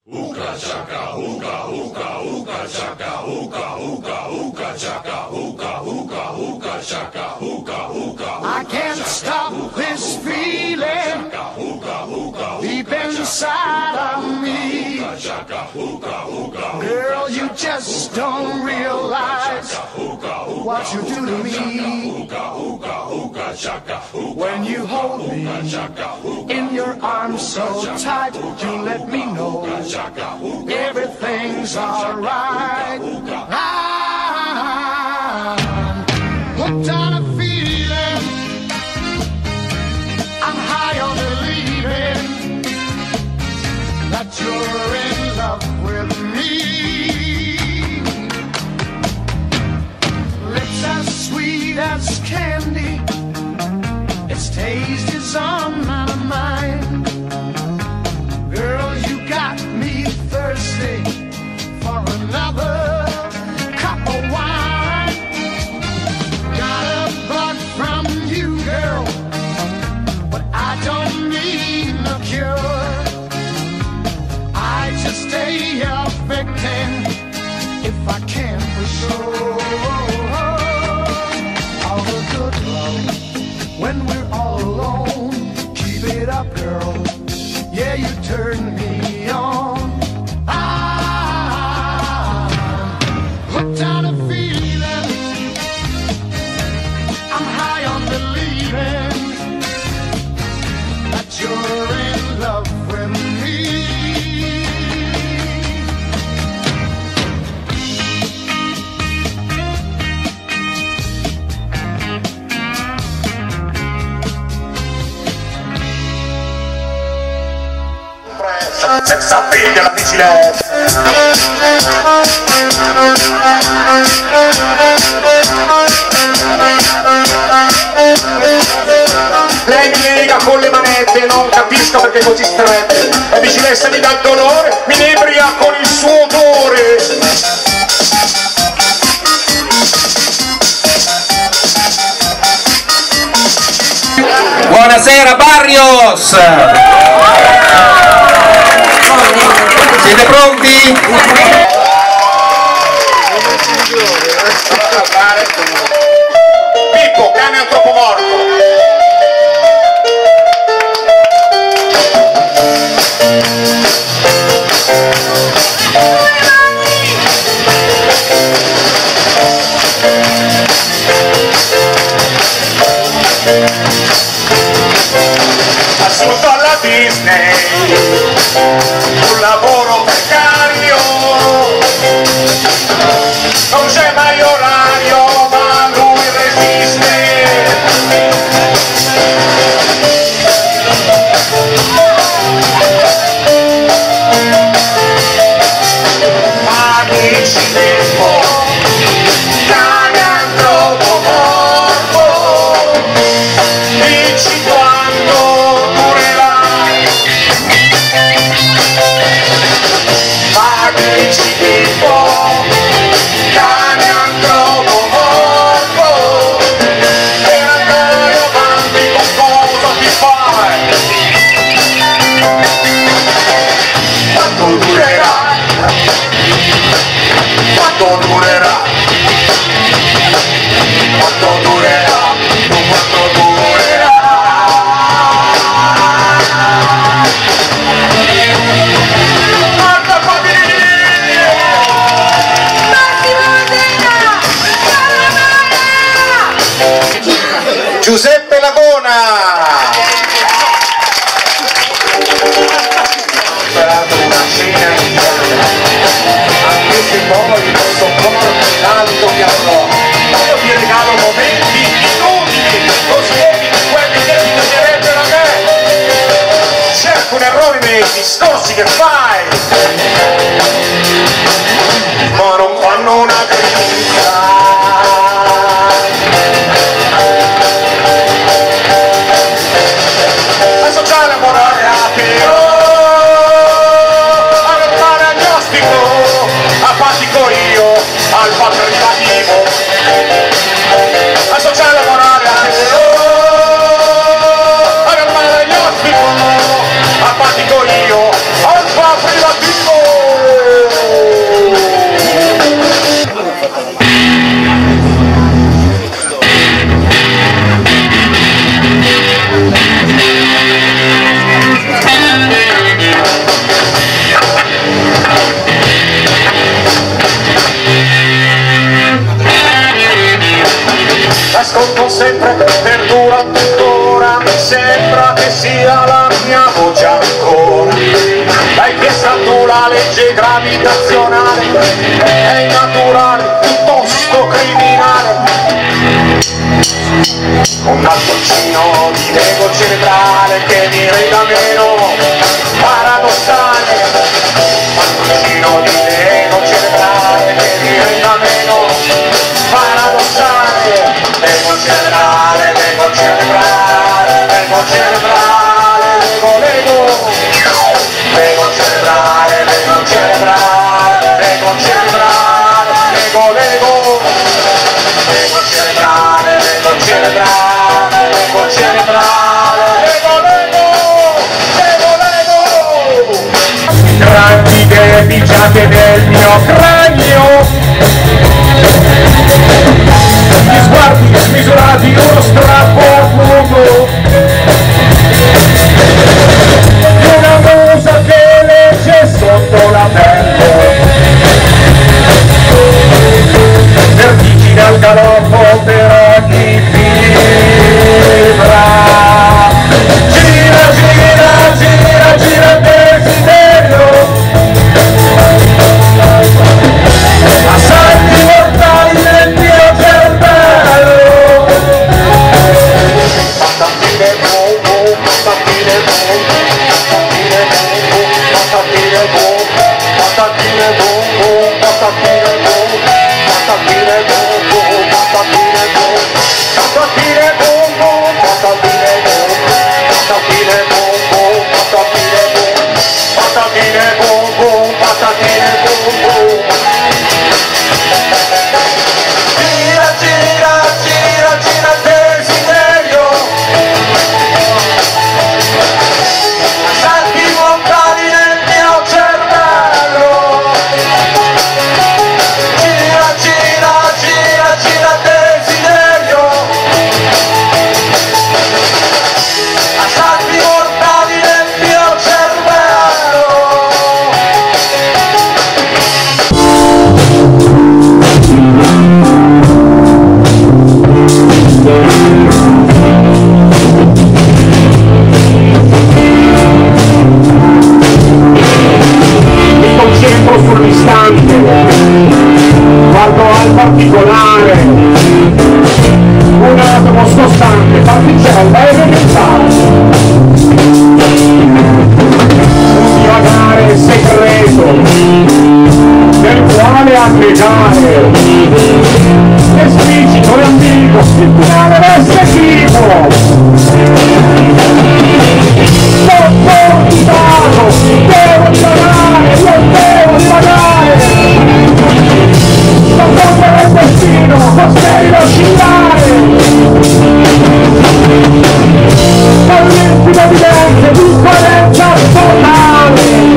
Hookah chaka, hookah, hookah, hookah chaka, hookah, hookah, hookah chaka, hookah, hookah, hookah chaka, hookah, hookah. I can't stop this feeling deep inside of me. Girl, you just don't realize what you do to me. When you hold me in your arms so tight, you let me know everything's alright. I'm hooked on a feeling, I'm high on believing that you're in love with me. Lips as sweet as candy, its taste is on my mind. Girl, you got me thirsty for another cup of wine. Got a bug from you, girl, but I don't need no cure. I just stay a victim if I can for sure. All the good love when we're all alone. Keep it up, girl. Yeah, you turn me on. I'm hooked on a feeling, I'm high on believing that you're in love with me. Senza figlia la bicicletta. Lei mi lega con le manette, non capisco perché così strette. La bicicletta mi dà dolore, mi inebria con il suo odore. Buonasera Barrios! Siete pronti? Pippo, cane antropomorfo. Assunto alla Disney, un lavoro precario, non c'è mai orario ma lui resiste. Amici del mondo, cane antropomorfo, dici quando durerai. Amici del mondo, cane antropomorfo, per andare avanti con cosa ti fai? Quanto durerà? Quanto durerà? Quanto durerà? Quanto durerà? Marta Padini! Massimo Zena! Giuseppe Lagona! Sperato una cena indiana, anche se poi non sopporto l'alto che avrò. Io ti regalo momenti inutili, così eviti quelli che ti toglierebbero a me. Cerco un errore nei discorsi che fai, ma non fanno una grinta. La sociale morale ateo, al diagnostico, apatico io, al privativo. La sociale morale ateo, al diagnostico, apatico io, al privativo. sempre perdura tuttora, mi sembra che sia la mia voce ancora. L'hai chiesta tu la legge gravitazionale, è innaturale, piuttosto criminale. Un mattoncino di ego cerebrale che mi renda meno paradossale. Un mattoncino di ego cerebrale che mi renda meno paradossale. Ego cerebrale, ego cerebrale, ego cerebrale, ego lego. Ego cerebrale, ego cerebrale, ego cerebrale, ego lego. Ego cerebrale, ego cerebrale, ego cerebrale, ego lego, ego lego. Grandi deficiate nel mio cranio, gli sguardi smisurati, uno strappo al fuoco, una musa che legge sotto la pelle, vertigine al galoppo per ogni fibra. Gira, gira, gira, gira il desiderio, a salti mortali nel mio cervello. Patatine boom boom, patatine boom, patatine boom boom, patatine boom, patatine boom boom, patatine boom, patatine boom boom, patatine boom, patatine boom boom, patatine boom, patatine boom boom, patatine boom, patatine boom boom, patatine boom boom. Gira, gira, gira, gira il desiderio, salti lontani nel mio cervello. Gira, gira, gira, gira il desiderio, salti mortali nel mio cervello. Mi concentro sull'istante, guardo al particolare, un atomo scostante, particella elementare, un divagare segreto nel quale aggregare esplicito e ambiguo, il finale resta equivoco. Devo divagare, io devo divagare, non posso il destino, potrei oscillare, con l'infimo evidente di incoerenza totale.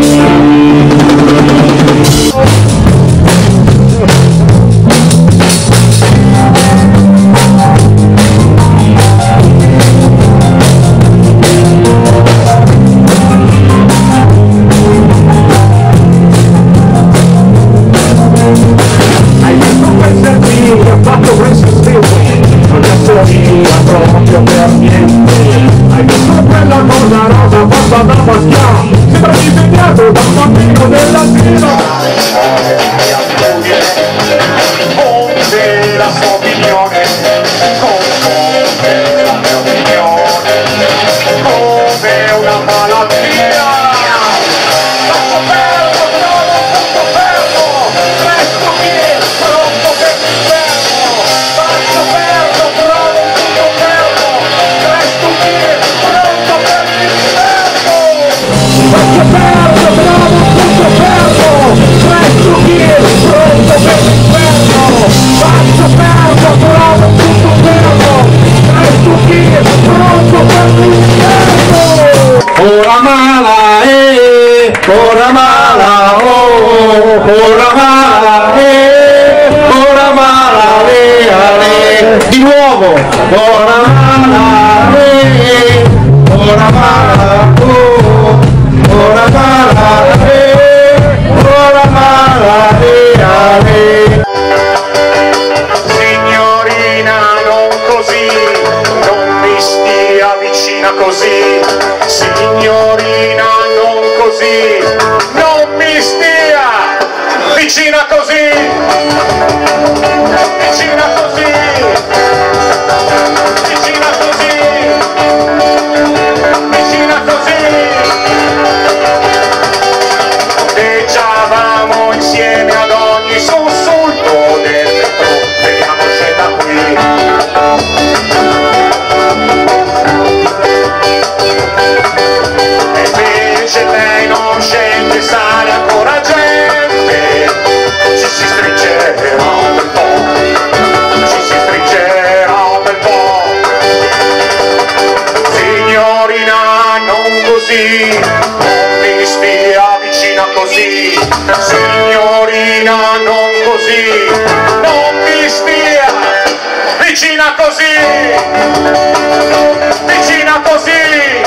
Hai visto quel servizio che ha fatto questo stile? Non c'è storia proprio per niente. Hai visto quella cosa rosa fatta da Paschià? Sembra disegnato da un bambino dell'asilo. Confonde la sua opinione, confonde la mia opinione, come una malattia. Lascio perdo, trovo un punto fermo, resto qui, pronto per l'inferno. Lascio perdo, trovo un punto fermo, resto qui, pronto per l'inferno. Lascio perdo, trovo un punto fermo, resto qui, pronto per l'inferno. Lascio perdo, trovo un punto fermo, resto qui, pronto per l'inferno. Ora mala, ora mala, oh, ora mala, ora mala, ale. Di nuovo, ora mala, ora mala, oh, ora mala, ora mala, ale. Signorina, non così. vicina così, signorina non così, non mi stia, vicina così, vicina così,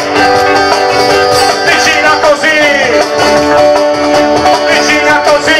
vicina così, vicina così.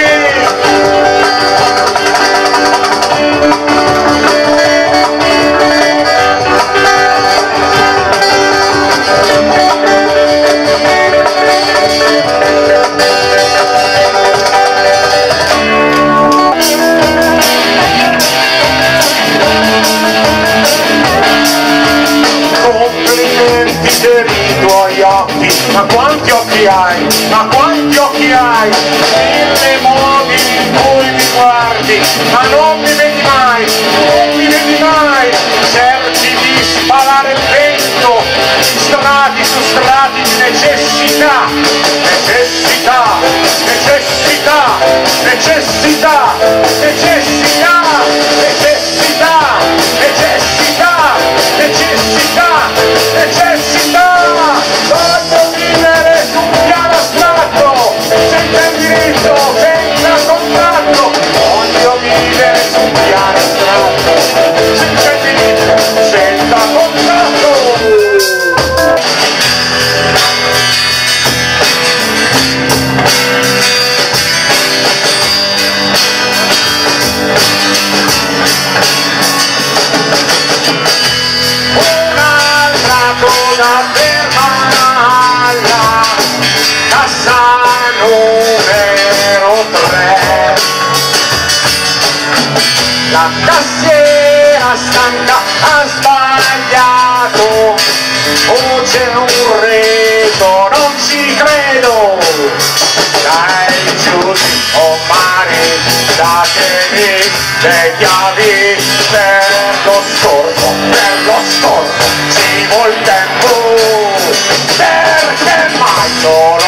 Per i tuoi occhi, ma quanti occhi hai, ma quanti occhi hai, mille modi in cui mi guardi, ma non mi vedi mai, non mi vedi mai, cerchi di spalare il vento, strati su strati di necessità, necessità, necessità, necessità, necessità, necessità, necessità, necessità, necessità. Voglio vivere su un piano astratto, senza indirizzo, senza contatto. Voglio vivere su un piano astratto, senza indirizzo, senza contatto. Un'altra cosa fermalla, cassa numero 3. La cassiera stanca ha sbagliato, o c'è un reto, non ci credo. Dai giusti o mani, datemi le chiavi per lo scorto, ci vuol tempo, perché mai solo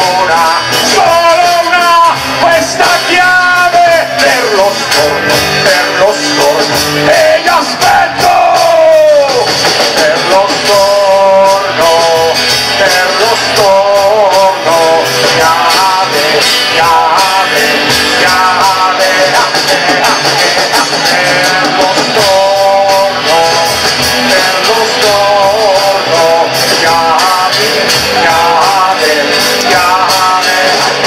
una, questa chiave per lo scorto, e vi aspetto, per lo storno, chiave, chiave, chiave, per lo storno, chiave, chiave, chiave,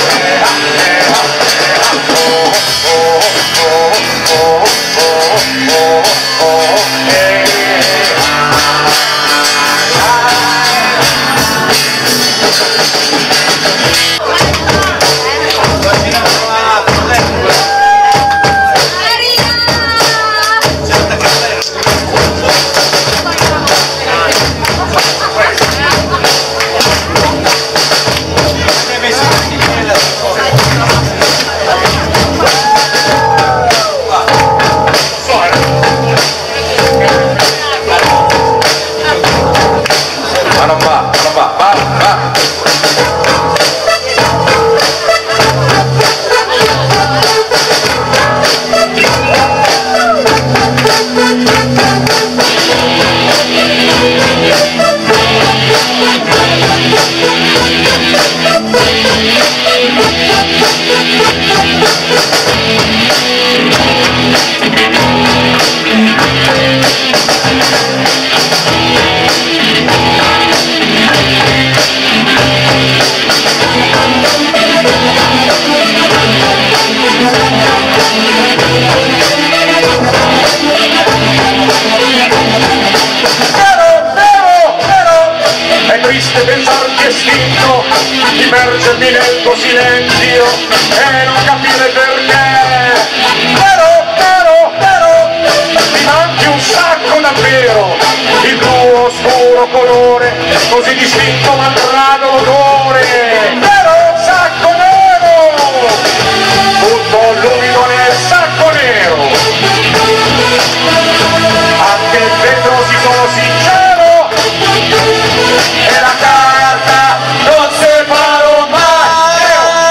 immergermi nel tuo silenzio e non capire perché. Però, mi manchi un sacco davvero, il tuo oscuro colore, così distinto malgrado l'odore. Però sacco nero, tutto lumido nel sacco nero, anche dentro si sono sincero, e la carta non separo mai.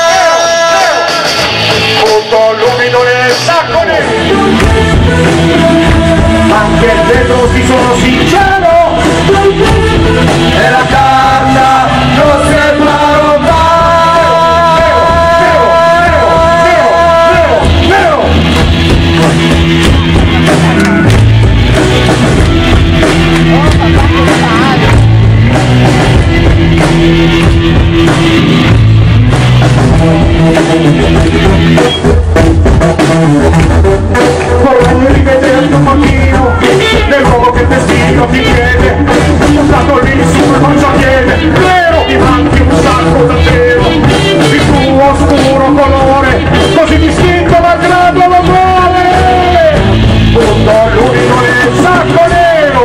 Tutto lumido nel sacco nero, anche dentro si sono sincero, e la carta non separo mai. Vorrei rivederti un pochino nell'uomo che il destino ti chiede, stato lì su quel marciapiede, vero, mi manchi un sacco davvero, il tuo oscuro colore, così distinto malgrado l'amore, tutto l'unico nel sacco nero,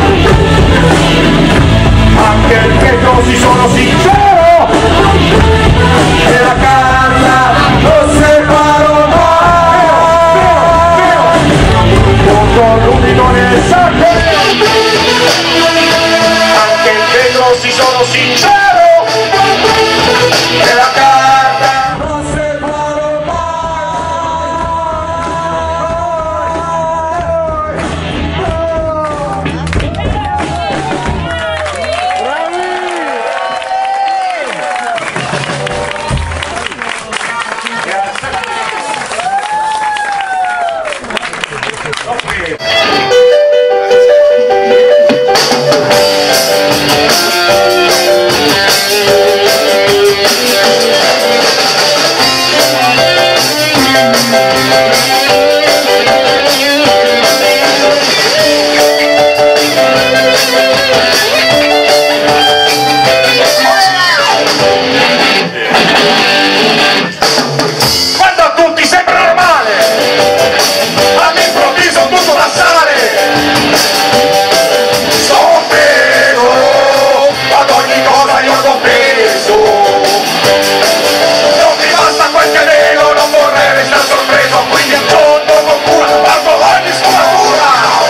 anche il vetro si sono sincero, e la carta non separo mai, tutto l'unico nel sacco nero, anche il vetro si sono sincero, e la carta non separo mai. Quando a tutti sembra normale, all'improvviso tutto da sale, sono peso, ad ogni cosa io do peso, non mi basta quel che nego, non vorrei restare sorpreso, quindi acconto con cura, parto ogni sfumatura.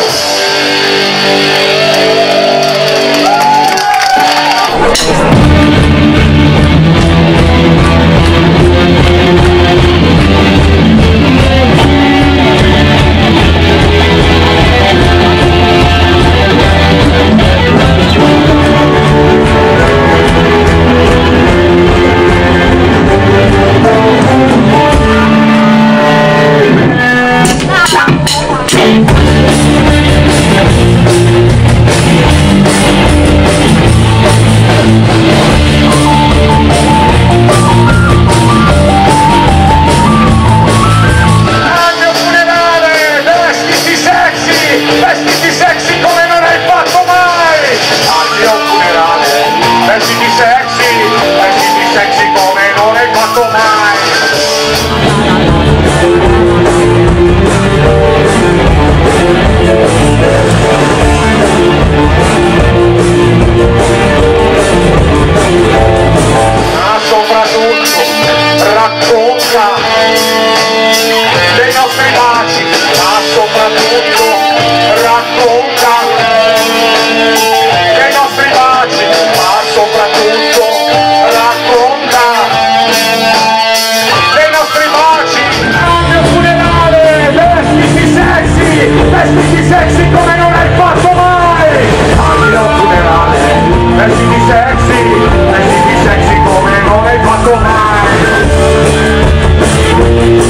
Vestiti sexy come non hai fatto mai al mio funerale, vestiti sexy come non hai fatto mai. Ma soprattutto racconta dei nostri baci, ma soprattutto racconta dei nostri baci, ma soprattutto racconta dei nostri baci. Al mio funerale, vestiti sexy come non hai fatto mai. Al mio funerale, vestiti sexy come non hai fatto mai.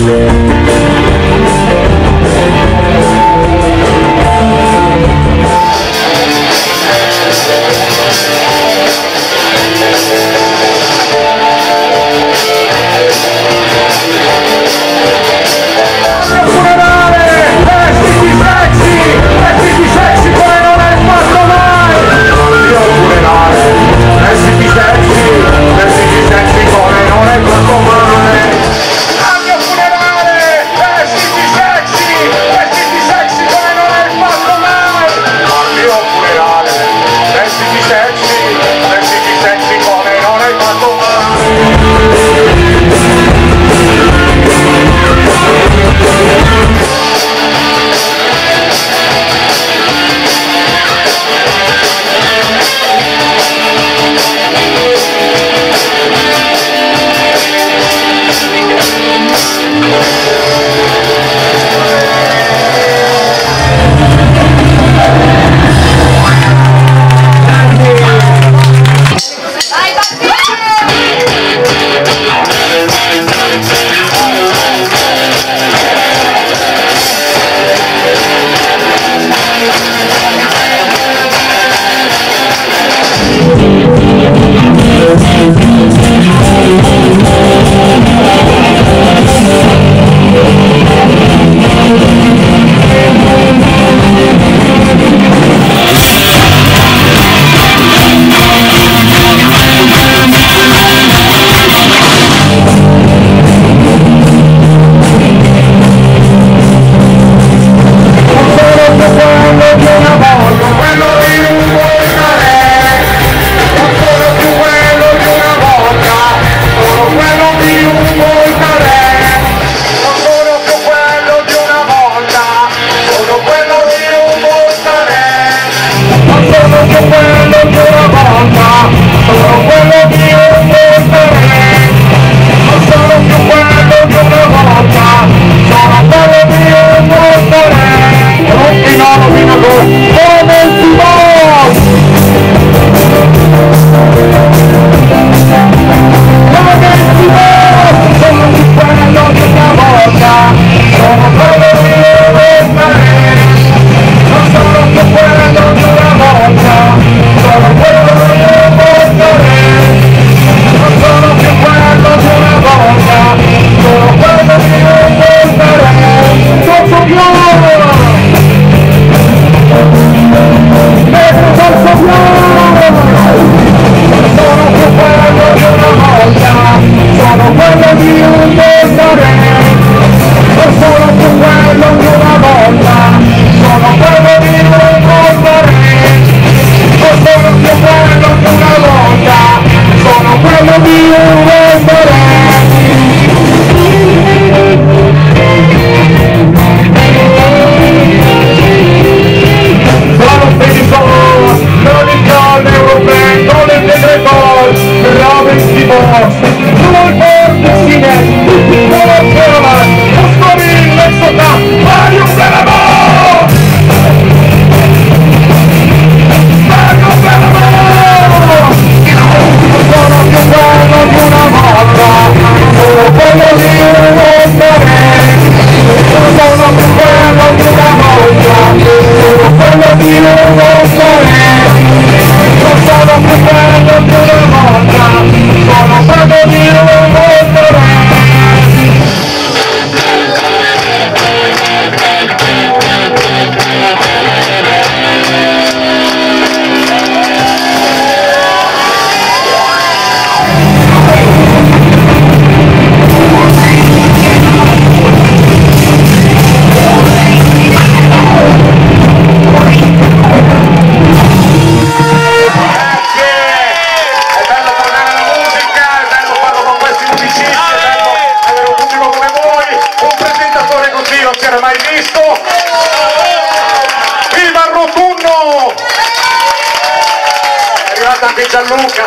anche Gianluca,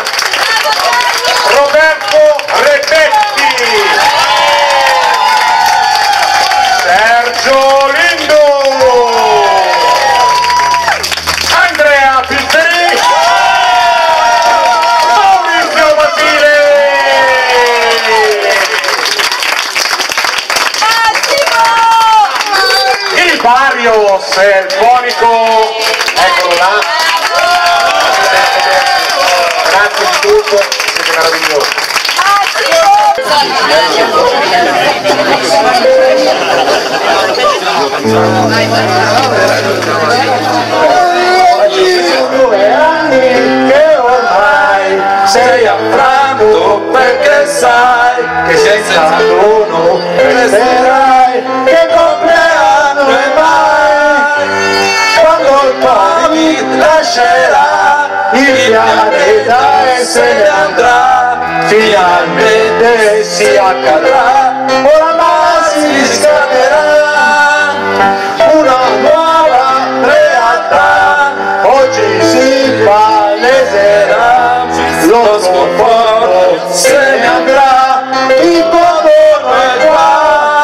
Roberto Repetti, Sergio Lindo, Andrea Pitteri, Maurizio Basile, il Barrios, il fonico, eccolo là, grazie di tutto, siete meravigliosi. Due anni che ormai sei affranto perché sai che senza dono resterai, che compleanno è mai quando il Covid lascerà il pianeta e se ne andrà, finalmente si accadrà, oramai si scaterà una nuova realtà, oggi si paleserà, lo sconforto se ne andrà, il tuo dono è qua.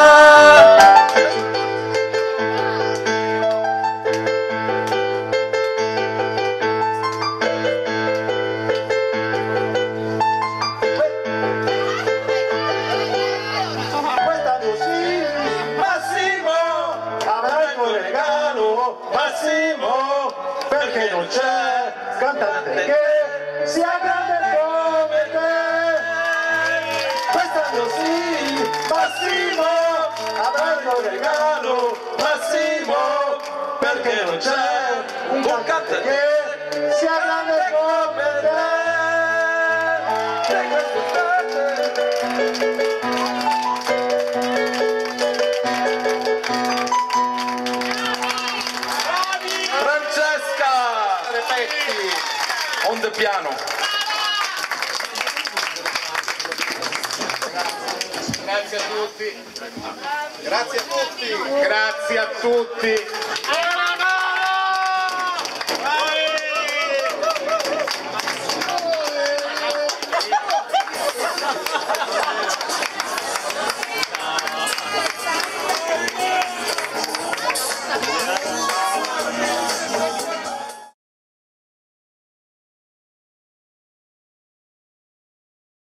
Quest'anno sì, Massimo avrà il tuo regalo, Massimo, perché non c'è cantante che sia grande come te. Quest'anno sì, Massimo avrà il tuo regalo, Massimo, perché non c'è un cantante che sia grande come te. E quest'estate Francesca Repetti on the piano. Grazie a tutti. Grazie a tutti. Grazie a tutti.